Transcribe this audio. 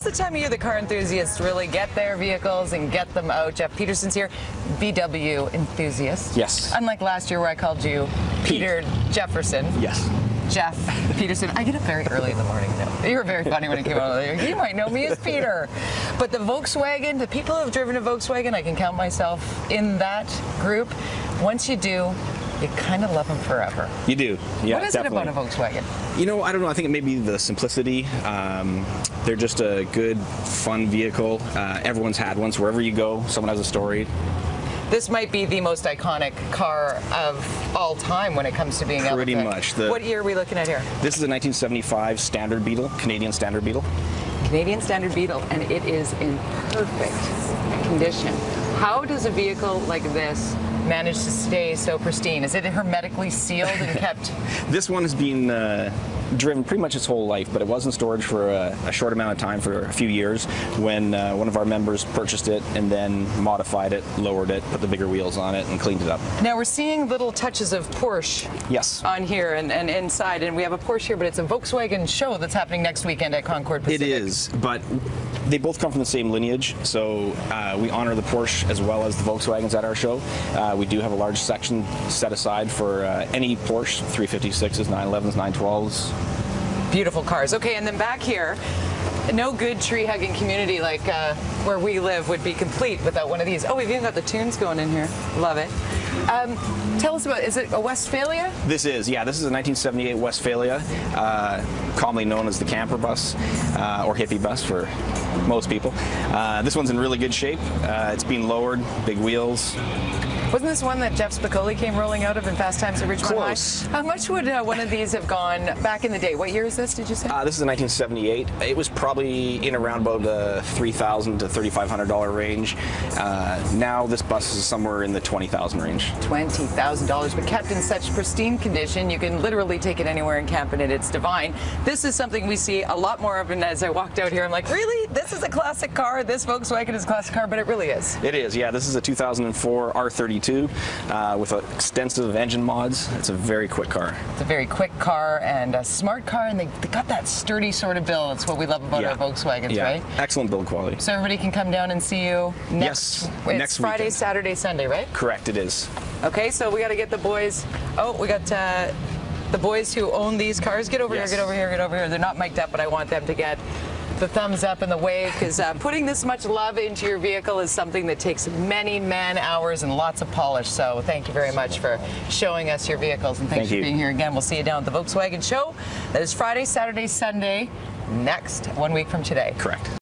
It's the time of year the car enthusiasts really get their vehicles and get them out. Jeff Peterson's here, VW enthusiast. Yes. Unlike last year where I called you Peter Jefferson. Yes. Jeff Peterson. I get up very early in the morning now. You were very funny when it came out. You might know me as Peter. But the Volkswagen, the people who have driven a Volkswagen, I can count myself in that group. Once you do, you kind of love them forever. You do, yeah. What is definitely. it about a Volkswagen? You know, I don't know. I think it may be the simplicity. They're just a good, fun vehicle. Everyone's had one, so wherever you go, someone has a story. This might be the most iconic car of all time when it comes to being able to... Pretty much. What year are we looking at here? This is a 1975 Standard Beetle, Canadian Standard Beetle. Canadian Standard Beetle, and it is in perfect condition. How does a vehicle like this manage to stay so pristine? Is it hermetically sealed and kept? This one has been driven pretty much its whole life, but it was in storage for a short amount of time, for a few years, when one of our members purchased it and then modified it, lowered it, put the bigger wheels on it, and cleaned it up. Now we're seeing little touches of Porsche on here and inside, and we have a Porsche here, but it's a Volkswagen show that's happening next weekend at Concord Pacific. It is, but they both come from the same lineage, so we honor the Porsche as well as the Volkswagens at our show. We do have a large section set aside for any Porsche, 356s, 911s, 912s. Beautiful cars. Okay, and then back here, no good tree-hugging community like where we live would be complete without one of these. Oh, we've even got the tunes going in here. Love it. Tell us about, is it a Westphalia? This is, yeah, this is a 1978 Westphalia, commonly known as the camper bus, or hippie bus for most people. This one's in really good shape. It's been lowered, big wheels. Wasn't this one that Jeff Spicoli came rolling out of in Fast Times at Ridgemont Close. High? How much would one of these have gone back in the day? What year is this, did you say? This is 1978. It was probably in around about the $3,000 to $3,500 range. Now this bus is somewhere in the $20,000 range. $20,000, but kept in such pristine condition, you can literally take it anywhere and camp in it. It's divine. This is something we see a lot more of, and as I walked out here, I'm like, really? This is a classic car? This Volkswagen is a classic car, but it really is. It is, yeah. This is a 2004 R32 with extensive engine mods. It's a very quick car. It's a very quick car and a smart car, and they got that sturdy sort of build. That's what we love about our Volkswagens, right? Excellent build quality. So everybody can come down and see you next, next Friday, weekend. Saturday, Sunday, right? Correct, it is. Okay, so we got to get the boys. Oh, we got the boys who own these cars. Get over here, get over here, get over here. They're not mic'd up, but I want them to get the thumbs up and the wave, because putting this much love into your vehicle is something that takes many man-hours and lots of polish. So thank you very much for showing us your vehicles, and thanks for being here again. We'll see you down at the Volkswagen show. That is Friday, Saturday, Sunday, next, 1 week from today. Correct.